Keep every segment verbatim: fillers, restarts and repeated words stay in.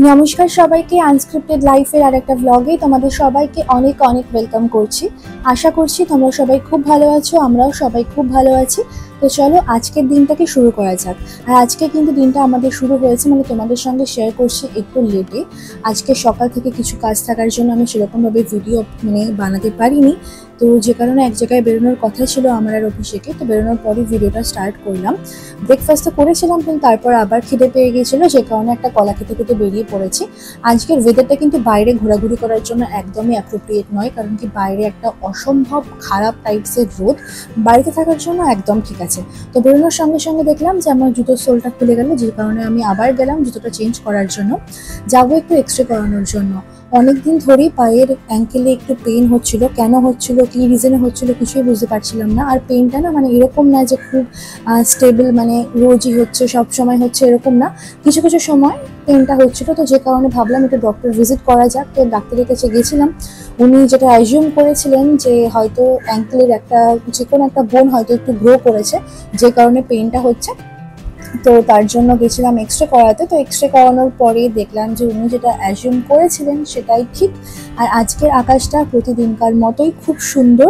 নমস্কার সবাইকে, আনস্ক্রিপ্টেড লাইফের আরেকটা ব্লগে তোমাদের সবাইকে অনেক অনেক ওয়েলকাম করছি। আশা করছি তোমরা সবাই খুব ভালো আছো, আমরাও সবাই খুব ভালো আছি। তো চলো আজকের দিনটাকে শুরু করা যাক। আর আজকে কিন্তু দিনটা আমাদের শুরু হয়েছে মানে তোমাদের সঙ্গে শেয়ার করছি একটু লেটে। আজকে সকাল থেকে কিছু কাজ থাকার জন্য আমি সেরকমভাবে ভিডিও মানে বানাতে পারিনি। তো যে কারণে এক জায়গায় বেরোনোর কথা ছিল আমার আর অফিসেকে, তো বেরোনোর পরই ভিডিওটা স্টার্ট করলাম। ব্রেকফাস্ট তো করেছিলাম, কিন্তু তারপর আবার খিদে পেয়ে গিয়েছিলো, যে কারণে একটা কলা খেতে খেতে বেরিয়ে পড়েছি। আজকের ওয়েদারটা কিন্তু বাইরে ঘোরাঘুরি করার জন্য একদমই অ্যাপ্রোপ্রিয়েট নয়, কারণ কি বাইরে একটা অসম্ভব খারাপ টাইপসের রোদ, বাড়িতে থাকার জন্য একদম ঠিক আছে। তো বেরোনোর সঙ্গে সঙ্গে দেখলাম যে আমার জুতোর সোলটা খুলে গেল, যে কারণে আমি আবার গেলাম জুতোটা চেঞ্জ করার জন্য। যাবো একটু এক্স রে করানোর জন্য। অনেকদিন ধরেই পায়ের অ্যাঙ্কেলে একটু পেন হচ্ছিল, কেন হচ্ছিল কী রিজনে হচ্ছিল কিছুই বুঝতে পারছিলাম না। আর পেনটা না মানে এরকম না যে খুব স্টেবল, মানে রোজই হচ্ছে সব সময় হচ্ছে এরকম না, কিছু কিছু সময় পেনটা হচ্ছিল। তো যে কারণে ভাবলাম একটু ডক্টর ভিজিট করা যাক। তো ডাক্তারের কাছে গেছিলাম। উনি যেটা অ্যাজিউম করেছিলেন যে হয়তো অ্যাঙ্কেলের একটা যে কোনো একটা বোন হয়তো একটু গ্রো করেছে, যে কারণে পেনটা হচ্ছে। তো তার জন্য গেছিলাম এক্স রে করাতে। তো এক্স রে করানোর পরে দেখলাম যে উনি যেটা অ্যাজিউম করেছিলেন সেটাই ঠিক। আর আজকের আকাশটা প্রতিদিনকার মতোই খুব সুন্দর।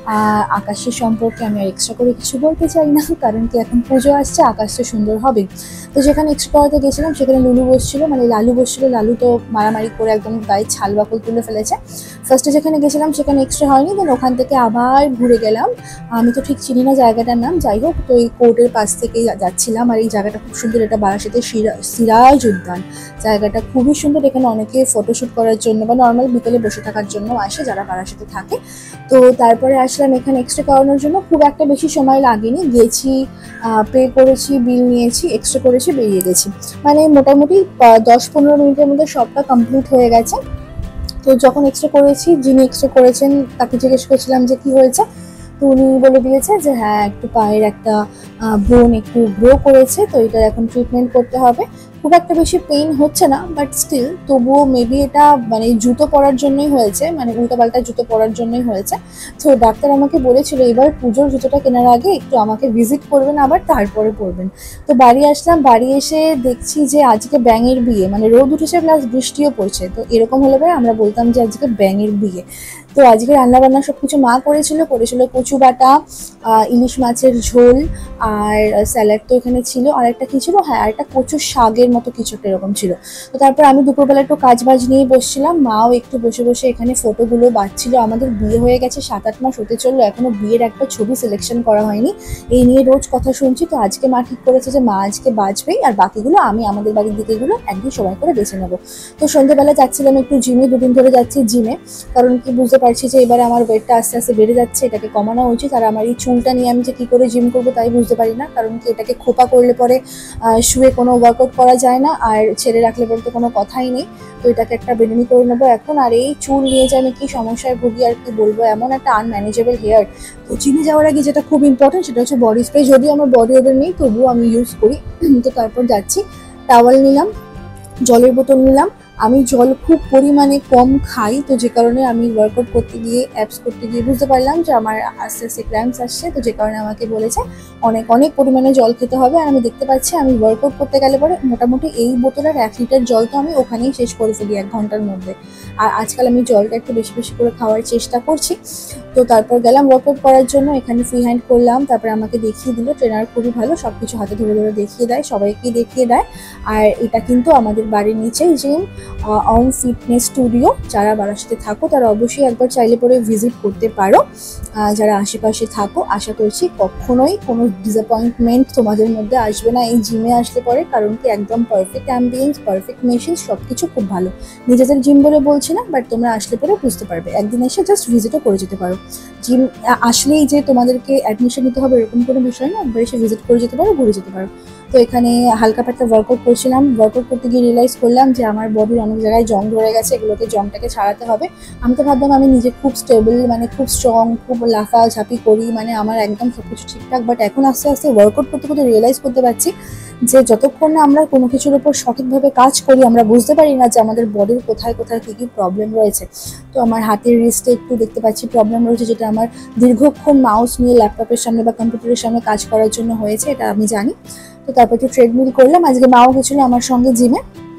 আকাশের সম্পর্কে আমি আর এক্সট্রা করে কিছু বলতে চাই না, কারণ কি এখন পুজো আসছে, আকাশটা সুন্দর হবে। তো যেখানে এক্স রে করাতে গেছিলাম সেখানে লুলু বসছিল, মানে লালু বসছিল। লালু তো মারামারি করে একদম গায়ে ছাল বাকল তুলে ফেলেছে। ফার্স্টে যেখানে গেছিলাম সেখানে এক্স রে হয়নি, দেন ওখান থেকে আবার ঘুরে গেলাম। আমি তো ঠিক চিনি না জায়গাটার নাম, যাই হোক। তো এই কোর্টের পাশ থেকে যাচ্ছিলাম, আর এই জায়গাটা খুব সুন্দর। এটা বারাসাতের সিরাজ উদ্যান, জায়গাটা খুবই সুন্দর। এখানে অনেকে ফটোশ্যুট করার জন্য বা নর্মাল বিকেলে বসে থাকার জন্য আসে যারা বারাসাতে থাকে। তো তারপরে আসলাম এখানে এক্স রে করানোর জন্য। খুব একটা বেশি সময় লাগেনি, গেছি, পে করেছি, বিল নিয়েছি, এক্স রে করেছি, বেরিয়ে গেছি। মানে মোটামুটি দশ পনেরো মিনিটের মধ্যে সবটা কমপ্লিট হয়ে গেছে। তো যখন এক্স রে করেছি, যিনি এক্স রে করেছেন তাকে জিজ্ঞেস করছিলাম যে কি হয়েছে। তো উনি বলে দিয়েছে যে হ্যাঁ একটু পায়ের একটা বোন একটু গ্রো করেছে, তো এটা এখন ট্রিটমেন্ট করতে হবে। খুব একটা বেশি পেইন হচ্ছে না, বাট স্টিল তবুও মেবি এটা মানে জুতো পরার জন্যই হয়েছে, মানে উল্টোপাল্টা জুতো পরার জন্যই হয়েছে। তো ডাক্তার আমাকে বলেছিল এবার পুজোর জুতোটা কেনার আগে একটু আমাকে ভিজিট করবেন, আবার তারপরে পরবেন। তো বাড়ি আসলাম, বাড়ি এসে দেখছি যে আজকে ব্যাঙের বিয়ে, মানে রোদ উঠেছে প্লাস বৃষ্টিও পড়ছে। তো এরকম হলে পরে আমরা বলতাম যে আজকে ব্যাঙের বিয়ে। তো আজকে রান্নাবান্না সব কিছু মা করেছিল করেছিল কচু বাটা, ইলিশ মাছের ঝোল, আর স্যালাড তো এখানে ছিল, আর একটা কী ছিল, হ্যাঁ একটা কচুর শাকের মতো কিছু একটা এরকম ছিল। তো তারপর আমি দুপুরবেলা একটু কাজ বাজ নিয়ে বসছিলাম, মাও একটু বসে বসে এখানে ফটোগুলো বাঁচছিল। আমাদের বিয়ে হয়ে গেছে সাত আট মাস হতে চললো, এখনও বিয়ের একটা ছবি সিলেকশন করা হয়নি, এই নিয়ে রোজ কথা শুনছি। তো আজকে মা ঠিক করেছে যে মা আজকে বাঁচবেই, আর বাকিগুলো আমি আমাদের বাড়ির দিকেগুলো একদিন সময় করে বেছে নেবো। তো সন্ধ্যেবেলা যাচ্ছিলাম একটু জিমে, দুদিন ধরে যাচ্ছি জিমে, কারণ কি বুঝতে পারছি যে এবারে আমার ওয়েটটা আস্তে আস্তে বেড়ে যাচ্ছে, এটাকে কমানো উচিত। আর আমার এই চুলটা নিয়ে আমি যে কী করে জিম করবো তাই বুঝতে পারি না, কারণ কি এটাকে খোপা করলে পরে শুয়ে কোনো ওয়ার্কআউট করা যায় না, আর ছেড়ে রাখলে পরে তো কোনো কথাই নেই। তো এটাকে একটা বেনুনি করে নেবো এখন। আর এই চুল নিয়ে যে আমি কী সমস্যায় ভুগি আর কি বলবো, এমন একটা আনম্যানেজেবল হেয়ার। তো জিমে যাওয়ার আগে যেটা খুব ইম্পর্টেন্ট সেটা হচ্ছে বডি স্প্রে, যদিও আমার বডি ওদের নেই তবুও আমি ইউজ করি। তো তারপর যাচ্ছি, টাওয়াল নিলাম, জলের বোতল নিলাম। আমি জল খুব পরিমাণে কম খাই, তো যে কারণে আমি ওয়ার্কআউট করতে গিয়ে অ্যাপস করতে গিয়ে বুঝতে পারলাম যে আমার আস্তে আস্তে ক্র্যাম্পস আসছে। তো যে কারণে আমাকে বলেছে অনেক অনেক পরিমাণে জল খেতে হবে। আর আমি দেখতে পাচ্ছি আমি ওয়ার্কআউট করতে গেলে পরে মোটামুটি এই বোতলের এক লিটার জল তো আমি ওখানেই শেষ করে ফেলি এক ঘন্টার মধ্যে। আর আজকাল আমি জলটা একটু বেশি বেশি করে খাওয়ার চেষ্টা করছি। তো তারপর গেলাম ওয়ার্কআউট করার জন্য, এখানে ফ্রি হ্যান্ড করলাম। তারপরে আমাকে দেখিয়ে দিল, ট্রেনার খুবই ভালো, সব কিছু হাতে ধরে ধরে দেখিয়ে দেয়, সবাইকেই দেখিয়ে দেয়। আর এটা কিন্তু আমাদের বাড়ির নিচেই জিম, অন ফিটনেস স্টুডিও। যারা বারাসাতে থাকো তারা অবশ্যই একবার চাইলে পরে ভিজিট করতে পারো। যারা আশেপাশে থাকো আশা করছি কখনোই কোনো ডিসঅ্যাপয়েন্টমেন্ট তোমাদের মধ্যে আসবে না এই জিমে আসলে পরে, কারণ কি একদম পারফেক্ট অ্যাম্বিয়েন্স, পারফেক্ট মেশিন, সব কিছু খুব ভালো। নিজেদের জিম বলে বলছি না, বাট তোমরা আসলে পরে বুঝতে পারবে, একদিন এসে জাস্ট ভিজিটও করে যেতে পারো। জিম আসলেই যে তোমাদেরকে অ্যাডমিশন নিতে হবে এরকম কোনো বিষয় না, একবার এসে ভিজিট করে যেতে পারো, ঘুরে যেতে পারো। তো এখানে হালকা পাতলা ওয়ার্কআউট করছিলাম। ওয়ার্কআউট করতে গিয়ে রিয়েলাইজ করলাম যে আমার বডির অনেক জায়গায় জং ধরে গেছে, এগুলোকে জংটাকে ছাড়াতে হবে। আমি তো ভাবতাম আমি নিজে খুব স্টেবল, মানে খুব স্ট্রং, খুব লাফাঝাপি করি, মানে আমার একদম সব কিছু ঠিকঠাক, বাট এখন আস্তে আস্তে ওয়ার্কআউট করতে করতে রিয়েলাইজ করতে পারছি যে যতক্ষণ না আমরা কোনো কিছুর উপর সঠিকভাবে কাজ করি আমরা বুঝতে পারি না যে আমাদের বডির কোথায় কোথায় কী কী প্রবলেম রয়েছে। তো আমার হাতের রিস্টে একটু দেখতে পাচ্ছি প্রবলেম রয়েছে, যেটা আমার দীর্ঘক্ষণ মাউস নিয়ে ল্যাপটপের সামনে বা কম্পিউটারের সামনে কাজ করার জন্য হয়েছে, এটা আমি জানি। তো তারপর একটু ট্রেডমিল করলাম, আজকে মাও গেছিলো আমার সঙ্গে জিমে।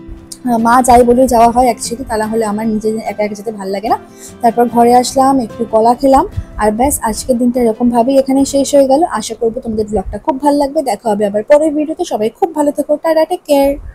মা যাই বলে যাওয়া হয় অ্যাকচুয়ালি, তা না হলে আমার নিজে একা একা যেতে ভালো লাগে না। তারপর ঘরে আসলাম, একটু কলা খেলাম, আর ব্যাস আজকের দিনটা এরকমভাবেই এখানে শেষ হয়ে গেল। আশা করবো তোমাদের ব্লগটা খুব ভালো লাগবে। দেখা হবে আবার পরের ভিডিওতে। সবাই খুব ভালো থেকো, টাটা, টেক কেয়ার।